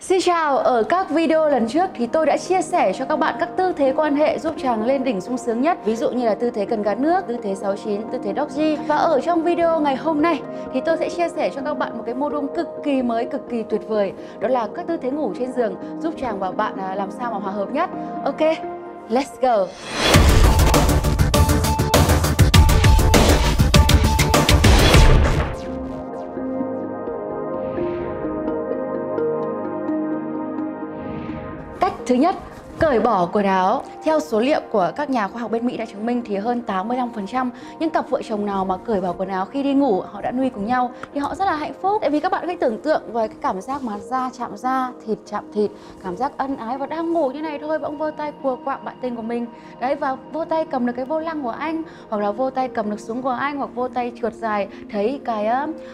Xin chào, ở các video lần trước thì tôi đã chia sẻ cho các bạn các tư thế quan hệ giúp chàng lên đỉnh sung sướng nhất. Ví dụ như là tư thế cần gạt nước, tư thế 69, tư thế doggy. Và ở trong video ngày hôm nay thì tôi sẽ chia sẻ cho các bạn một cái mô đun cực kỳ mới, cực kỳ tuyệt vời. Đó là các tư thế ngủ trên giường giúp chàng và bạn làm sao mà hòa hợp nhất. Ok, let's go! Cách thứ nhất, cởi bỏ quần áo. Theo số liệu của các nhà khoa học bên Mỹ đã chứng minh thì hơn 85% những cặp vợ chồng nào mà cởi bỏ quần áo khi đi ngủ, họ đã nuôi cùng nhau thì họ rất là hạnh phúc. Tại vì các bạn hãy tưởng tượng về cái cảm giác mà da chạm da, thịt chạm thịt, cảm giác ân ái và đang ngủ như này thôi bỗng vô tay cùa quạng bạn tình của mình. Đấy, và vô tay cầm được cái vô lăng của anh, hoặc là vô tay cầm được súng của anh, hoặc vô tay trượt dài thấy cái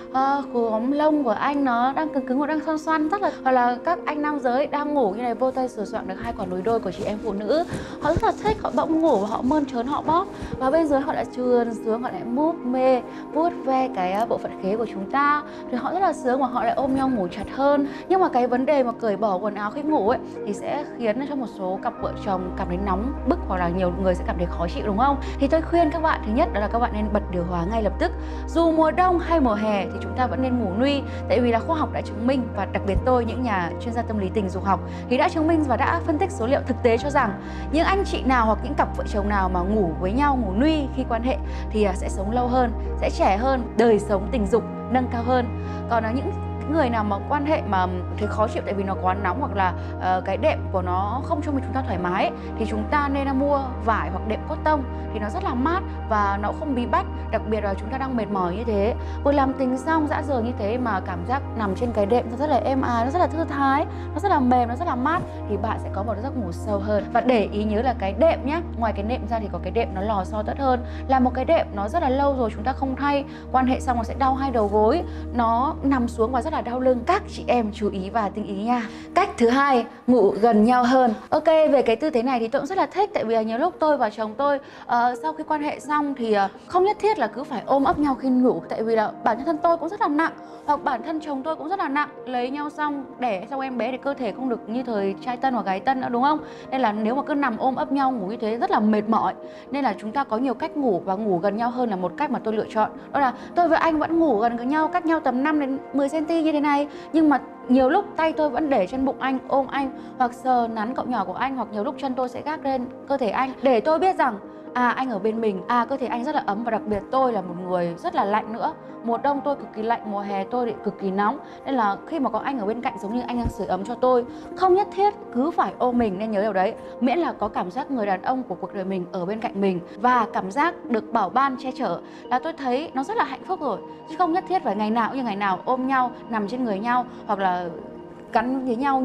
khóm lông của anh nó đang cứng cứng và đang xoăn xoăn, hoặc là các anh nam giới đang ngủ như này vô tay sờ soạng được hai quả núi đôi của chị em phụ nữ. Họ rất là thích, họ bỗng ngủ và họ mơn trớn, họ bóp và bên dưới họ lại trườn xuống, họ lại múp mê vuốt ve cái bộ phận khế của chúng ta, thì họ rất là sướng và họ lại ôm nhau ngủ chặt hơn. Nhưng mà cái vấn đề mà cởi bỏ quần áo khi ngủ ấy thì sẽ khiến cho một số cặp vợ chồng cảm thấy nóng bức, hoặc là nhiều người sẽ cảm thấy khó chịu, đúng không? Thì tôi khuyên các bạn, thứ nhất đó là các bạn nên bật điều hòa ngay lập tức. Dù mùa đông hay mùa hè thì chúng ta vẫn nên ngủ nuy, tại vì là khoa học đã chứng minh, và đặc biệt tôi, những nhà chuyên gia tâm lý tình dục học thì đã chứng minh và đã phân tích số liệu thực tế cho rằng những anh chị nào hoặc những cặp vợ chồng nào mà ngủ với nhau, ngủ nuy khi quan hệ thì sẽ sống lâu hơn, sẽ trẻ hơn, đời sống tình dục nâng cao hơn. Còn những người nào mà quan hệ mà thấy khó chịu tại vì nó quá nóng, hoặc là cái đệm của nó không cho chúng ta thoải mái ấy, thì chúng ta nên mua vải hoặc đệm cotton thì nó rất là mát và nó không bí bách. Đặc biệt là chúng ta đang mệt mỏi như thế, vừa làm tình xong dã rời như thế mà cảm giác nằm trên cái đệm nó rất là êm ái, nó rất là thư thái, nó rất là mềm, nó rất là mát, thì bạn sẽ có một giấc ngủ sâu hơn. Và để ý nhớ là cái đệm nhé, ngoài cái nệm ra thì có cái đệm nó lò xo tất hơn, là một cái đệm nó rất là lâu rồi chúng ta không thay, quan hệ xong nó sẽ đau hai đầu gối, nó nằm xuống và rất là đau lưng. Các chị em chú ý và tinh ý nha. Cách thứ hai, ngủ gần nhau hơn. Ok, về cái tư thế này thì tôi cũng rất là thích, tại vì nhiều lúc tôi và chồng tôi sau khi quan hệ xong thì không nhất thiết là cứ phải ôm ấp nhau khi ngủ, tại vì là bản thân tôi cũng rất là nặng, hoặc bản thân chồng tôi cũng rất là nặng. Lấy nhau xong, đẻ xong em bé thì cơ thể không được như thời trai tân hoặc gái tân nữa, đúng không? Nên là nếu mà cứ nằm ôm ấp nhau ngủ như thế rất là mệt mỏi. Nên là chúng ta có nhiều cách ngủ, và ngủ gần nhau hơn là một cách mà tôi lựa chọn. Đó là tôi với anh vẫn ngủ gần nhau, cách nhau tầm 5 đến 10 cm như thế này, nhưng mà nhiều lúc tay tôi vẫn để trên bụng anh, ôm anh, hoặc sờ nắn cậu nhỏ của anh, hoặc nhiều lúc chân tôi sẽ gác lên cơ thể anh để tôi biết rằng anh ở bên mình, cơ thể anh rất là ấm. Và đặc biệt tôi là một người rất là lạnh nữa, mùa đông tôi cực kỳ lạnh, mùa hè tôi thì cực kỳ nóng, nên là khi mà có anh ở bên cạnh giống như anh đang sưởi ấm cho tôi. Không nhất thiết cứ phải ôm mình, nên nhớ điều đấy, miễn là có cảm giác người đàn ông của cuộc đời mình ở bên cạnh mình và cảm giác được bảo ban che chở là tôi thấy nó rất là hạnh phúc rồi. Chứ không nhất thiết phải ngày nào cũng như ngày nào ôm nhau, nằm trên người nhau, hoặc là cắn với nhau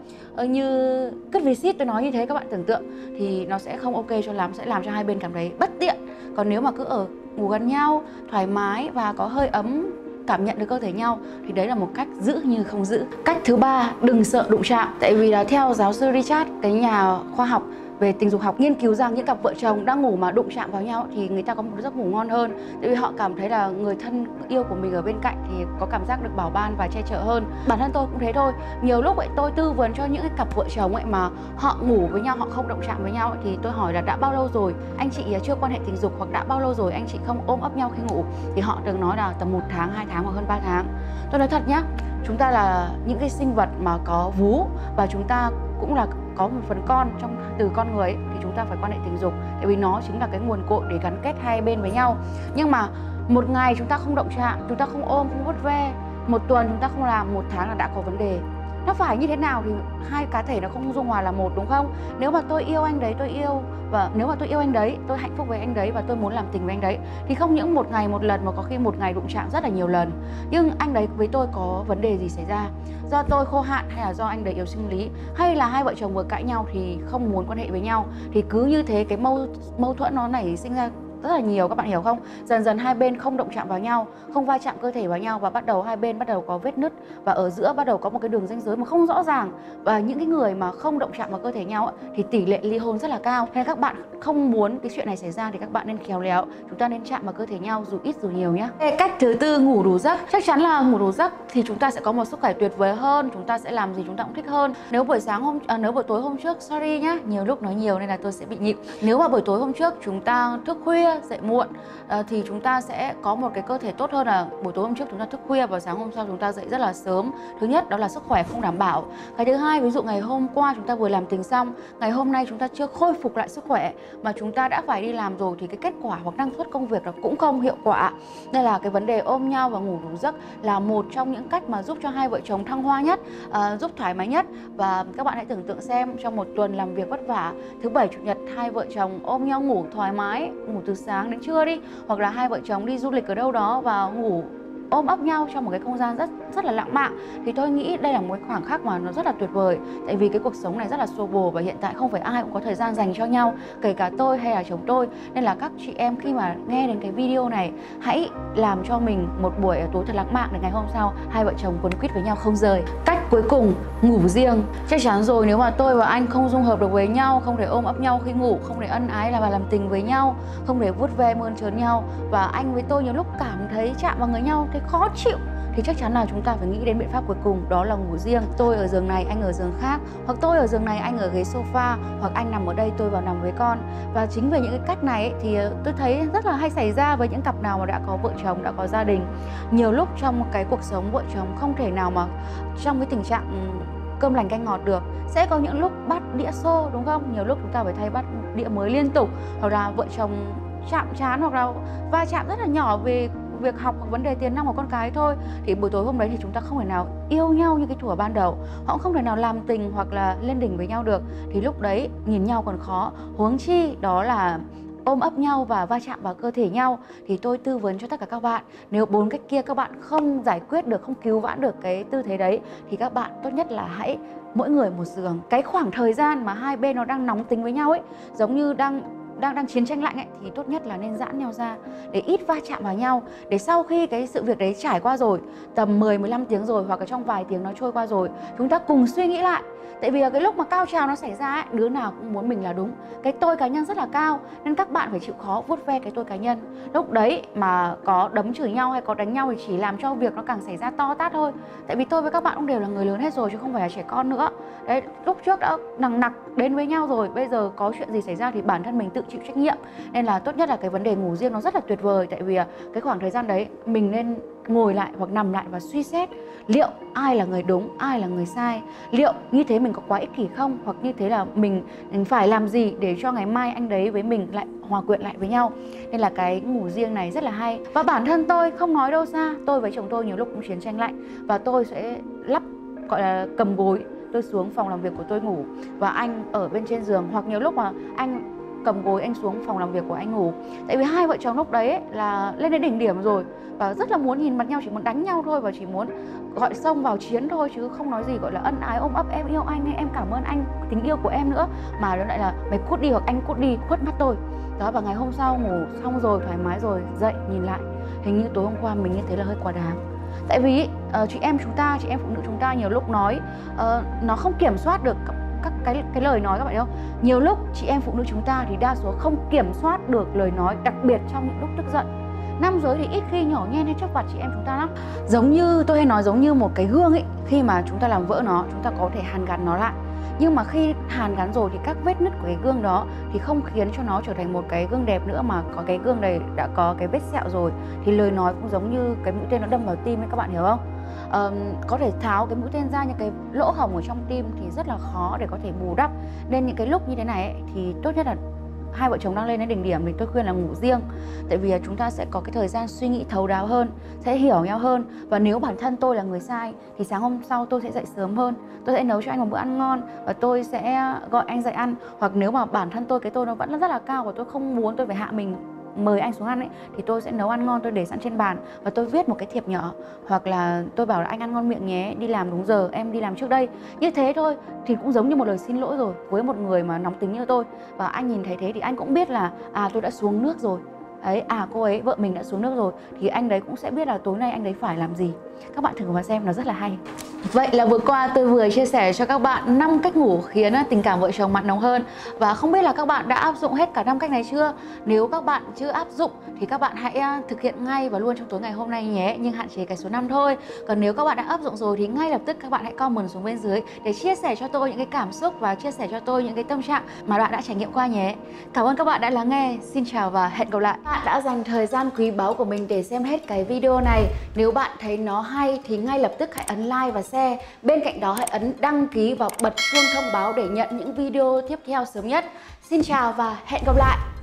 như cứt vì xít, tôi nói như thế các bạn tưởng tượng, thì nó sẽ không ok cho lắm, sẽ làm cho hai bên cảm thấy bất tiện. Còn nếu mà cứ ngủ gần nhau thoải mái và có hơi ấm, cảm nhận được cơ thể nhau, thì đấy là một cách giữ như không giữ. Cách thứ ba, đừng sợ đụng chạm. Tại vì là theo giáo sư Richard, cái nhà khoa học về tình dục học, nghiên cứu rằng những cặp vợ chồng đang ngủ mà đụng chạm vào nhau thì người ta có một giấc ngủ ngon hơn. Tại vì họ cảm thấy là người thân yêu của mình ở bên cạnh thì có cảm giác được bảo ban và che chở hơn. Bản thân tôi cũng thế thôi. Nhiều lúc ấy tôi tư vấn cho những cái cặp vợ chồng ấy mà họ ngủ với nhau, họ không động chạm với nhau ấy, thì tôi hỏi là đã bao lâu rồi anh chị chưa quan hệ tình dục, hoặc đã bao lâu rồi anh chị không ôm ấp nhau khi ngủ, thì họ thường nói là tầm 1 tháng, 2 tháng hoặc hơn 3 tháng. Tôi nói thật nhá, chúng ta là những cái sinh vật mà có vú, và chúng ta cũng là có một phần con từ con người ấy, thì chúng ta phải quan hệ tình dục, tại vì nó chính là cái nguồn cội để gắn kết hai bên với nhau. Nhưng mà một ngày chúng ta không động chạm, chúng ta không ôm, không vuốt ve, một tuần chúng ta không làm, 1 tháng là đã có vấn đề. Nó phải như thế nào thì hai cá thể nó không dung hòa là một, đúng không? Nếu mà tôi yêu anh đấy, tôi yêu, và nếu mà tôi yêu anh đấy, tôi hạnh phúc với anh đấy và tôi muốn làm tình với anh đấy, thì không những một ngày một lần mà có khi một ngày đụng chạm rất là nhiều lần. Nhưng anh đấy với tôi có vấn đề gì xảy ra? Do tôi khô hạn, hay là do anh đấy yếu sinh lý, hay là hai vợ chồng vừa cãi nhau thì không muốn quan hệ với nhau, thì cứ như thế cái mâu thuẫn nó nảy sinh ra rất là nhiều, các bạn hiểu không? Dần dần hai bên không động chạm vào nhau, không va chạm cơ thể vào nhau và hai bên bắt đầu có vết nứt và ở giữa bắt đầu có một cái đường ranh giới mà không rõ ràng. Và những cái người mà không động chạm vào cơ thể nhau thì tỷ lệ ly hôn rất là cao. Nên các bạn không muốn cái chuyện này xảy ra thì các bạn nên khéo léo, chúng ta nên chạm vào cơ thể nhau dù ít dù nhiều nhé. Cách thứ tư, ngủ đủ giấc. Chắc chắn là ngủ đủ giấc thì chúng ta sẽ có một sức khỏe tuyệt vời hơn, chúng ta sẽ làm gì chúng ta cũng thích hơn. Nếu buổi tối hôm trước, sorry nhá, nhiều lúc nói nhiều nên là tôi sẽ bị nhịn. Nếu mà buổi tối hôm trước chúng ta thức khuya, dậy muộn thì chúng ta sẽ có một cái cơ thể tốt hơn là buổi tối hôm trước chúng ta thức khuya và sáng hôm sau chúng ta dậy rất là sớm. Thứ nhất đó là sức khỏe không đảm bảo. Cái thứ hai, ví dụ ngày hôm qua chúng ta vừa làm tình xong, ngày hôm nay chúng ta chưa khôi phục lại sức khỏe mà chúng ta đã phải đi làm rồi thì cái kết quả hoặc năng suất công việc nó cũng không hiệu quả. Nên là cái vấn đề ôm nhau và ngủ đủ giấc là một trong những cách mà giúp cho hai vợ chồng thăng hoa nhất, giúp thoải mái nhất. Và các bạn hãy tưởng tượng xem, trong một tuần làm việc vất vả, thứ bảy chủ nhật hai vợ chồng ôm nhau ngủ thoải mái, ngủ từ sáng đến trưa đi, hoặc là hai vợ chồng đi du lịch ở đâu đó và ngủ ôm ấp nhau trong một cái không gian rất là lãng mạn, thì tôi nghĩ đây là một khoảng khắc mà nó rất là tuyệt vời. Tại vì cái cuộc sống này rất là xô bồ và hiện tại không phải ai cũng có thời gian dành cho nhau, kể cả tôi hay là chồng tôi. Nên là các chị em khi mà nghe đến cái video này, hãy làm cho mình một buổi tối thật lãng mạn để ngày hôm sau hai vợ chồng quấn quýt với nhau không rời. Cách cuối cùng, ngủ riêng. Chắc chắn rồi, nếu mà tôi và anh không dung hợp được với nhau, không thể ôm ấp nhau khi ngủ, không thể ân ái và làm tình với nhau, không thể vuốt ve mơn trớn nhau, và anh với tôi nhiều lúc cảm thấy chạm vào người nhau thấy khó chịu, thì chắc chắn là chúng ta phải nghĩ đến biện pháp cuối cùng, đó là ngủ riêng. Tôi ở giường này, anh ở giường khác, hoặc tôi ở giường này, anh ở ghế sofa, hoặc anh nằm ở đây, tôi vào nằm với con. Và chính về những cái cách này thì tôi thấy rất là hay xảy ra với những cặp nào mà đã có vợ chồng, đã có gia đình. Nhiều lúc trong cái cuộc sống vợ chồng không thể nào mà trong cái tình trạng cơm lành canh ngọt được. Sẽ có những lúc bắt đĩa xô, đúng không? Nhiều lúc chúng ta phải thay bắt đĩa mới liên tục, hoặc là vợ chồng chạm trán, hoặc là va chạm rất là nhỏ về việc học hoặc vấn đề tiền nong của con cái thôi, thì buổi tối hôm đấy thì chúng ta không thể nào yêu nhau như cái thuở ban đầu, họ cũng không thể nào làm tình hoặc là lên đỉnh với nhau được. Thì lúc đấy nhìn nhau còn khó, huống chi đó là ôm ấp nhau và va chạm vào cơ thể nhau. Thì tôi tư vấn cho tất cả các bạn, nếu 4 cách kia các bạn không giải quyết được, không cứu vãn được cái tư thế đấy, thì các bạn tốt nhất là hãy mỗi người một giường. Cái khoảng thời gian mà hai bên nó đang nóng tính với nhau ấy, giống như đang chiến tranh lạnh ấy, thì tốt nhất là nên giãn nhau ra để ít va chạm vào nhau, để sau khi cái sự việc đấy trải qua rồi, tầm 10-15 tiếng rồi, hoặc là trong vài tiếng nó trôi qua rồi, chúng ta cùng suy nghĩ lại. Tại vì cái lúc mà cao trào nó xảy ra ấy, đứa nào cũng muốn mình là đúng, cái tôi cá nhân rất là cao, nên các bạn phải chịu khó vuốt ve cái tôi cá nhân. Lúc đấy mà có đấm chửi nhau hay có đánh nhau thì chỉ làm cho việc nó càng xảy ra to tát thôi. Tại vì tôi với các bạn cũng đều là người lớn hết rồi chứ không phải là trẻ con nữa. Đấy, lúc trước đã nằng nặc đến với nhau rồi, bây giờ có chuyện gì xảy ra thì bản thân mình tự chịu trách nhiệm. Nên là tốt nhất là cái vấn đề ngủ riêng nó rất là tuyệt vời. Tại vì cái khoảng thời gian đấy mình nên ngồi lại hoặc nằm lại và suy xét liệu ai là người đúng, ai là người sai, liệu như thế mình có quá ích kỷ không, hoặc như thế là mình phải làm gì để cho ngày mai anh đấy với mình lại hòa quyện lại với nhau. Nên là cái ngủ riêng này rất là hay. Và bản thân tôi không nói đâu xa, tôi với chồng tôi nhiều lúc cũng chiến tranh lạnh, và tôi sẽ gọi là cầm gối, tôi xuống phòng làm việc của tôi ngủ và anh ở bên trên giường, hoặc nhiều lúc mà anh cầm gối anh xuống phòng làm việc của anh ngủ. Tại vì hai vợ chồng lúc đấy ấy, là lên đến đỉnh điểm rồi và rất là muốn nhìn mặt nhau, chỉ muốn đánh nhau thôi, và chỉ muốn gọi xông vào chiến thôi, chứ không nói gì gọi là ân ái ôm ấp em yêu anh, em cảm ơn anh, tình yêu của em nữa, mà nó lại là mày cút đi hoặc anh cút đi, khuất mắt tôi. Đó, và ngày hôm sau ngủ xong rồi, thoải mái rồi, dậy nhìn lại hình như tối hôm qua mình như thế là hơi quá đáng. Tại vì chị em phụ nữ chúng ta nhiều lúc nói nó không kiểm soát được các cái lời nói, các bạn thấy không? Nhiều lúc chị em phụ nữ chúng ta thì đa số không kiểm soát được lời nói, đặc biệt trong những lúc tức giận. Nam giới thì ít khi nhỏ nhen hay chọc vặt chị em chúng ta lắm. Giống như tôi hay nói, giống như một cái gương ấy, khi mà chúng ta làm vỡ nó, chúng ta có thể hàn gắn nó lại. Nhưng mà khi hàn gắn rồi thì các vết nứt của cái gương đó thì không khiến cho nó trở thành một cái gương đẹp nữa, mà có cái gương này đã có cái vết sẹo rồi thì lời nói cũng giống như cái mũi tên nó đâm vào tim ấy, các bạn hiểu không? Có thể tháo cái mũi tên ra, những cái lỗ hổng ở trong tim thì rất là khó để có thể bù đắp. Nên những cái lúc như thế này ấy, thì tốt nhất là hai vợ chồng đang lên đến đỉnh điểm thì tôi khuyên là ngủ riêng. Tại vì chúng ta sẽ có cái thời gian suy nghĩ thấu đáo hơn, sẽ hiểu nhau hơn. Và nếu bản thân tôi là người sai thì sáng hôm sau tôi sẽ dậy sớm hơn, tôi sẽ nấu cho anh một bữa ăn ngon và tôi sẽ gọi anh dậy ăn. Hoặc nếu mà bản thân tôi cái tôi nó vẫn rất là cao và tôi không muốn tôi phải hạ mình mời anh xuống ăn ấy, thì tôi sẽ nấu ăn ngon, tôi để sẵn trên bàn và tôi viết một cái thiệp nhỏ, hoặc là tôi bảo là anh ăn ngon miệng nhé, đi làm đúng giờ, em đi làm trước đây. Như thế thôi thì cũng giống như một lời xin lỗi rồi với một người mà nóng tính như tôi. Và anh nhìn thấy thế thì anh cũng biết là tôi đã xuống nước rồi, Đấy, cô ấy, vợ mình đã xuống nước rồi, thì anh đấy cũng sẽ biết là tối nay anh đấy phải làm gì. Các bạn thử mà xem, nó rất là hay. Vậy là vừa qua tôi vừa chia sẻ cho các bạn 5 cách ngủ khiến tình cảm vợ chồng mặn nồng hơn. Và không biết là các bạn đã áp dụng hết cả 5 cách này chưa? Nếu các bạn chưa áp dụng thì các bạn hãy thực hiện ngay và luôn trong tối ngày hôm nay nhé. Nhưng hạn chế cái số 5 thôi. Còn nếu các bạn đã áp dụng rồi thì ngay lập tức các bạn hãy comment xuống bên dưới để chia sẻ cho tôi những cái cảm xúc và chia sẻ cho tôi những cái tâm trạng mà bạn đã trải nghiệm qua nhé. Cảm ơn các bạn đã lắng nghe. Xin chào và hẹn gặp lại. Bạn đã dành thời gian quý báu của mình để xem hết cái video này. Nếu bạn thấy nó hay thì ngay lập tức hãy ấn like và share. Bên cạnh đó hãy ấn đăng ký và bật chuông thông báo để nhận những video tiếp theo sớm nhất. Xin chào và hẹn gặp lại.